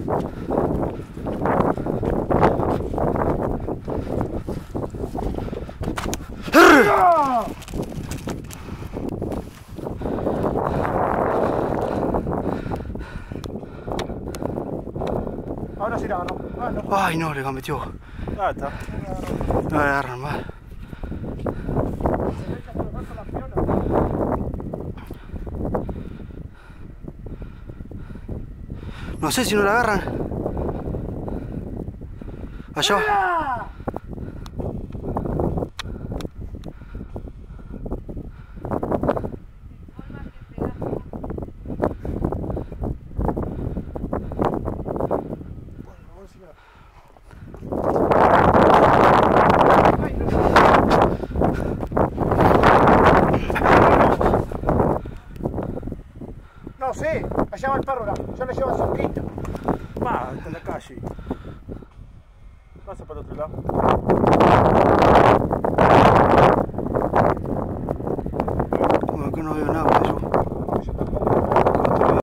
Ahora sí la agarró. Ah, no. Ay, no, le metió. Ah, está. No le agarran más. No sé si no la agarran. Allá va. No sé, allá va el perro, ya le llevan cerquita. Va, está en la calle. Pasa para el otro lado. Como que no veo nada por eso.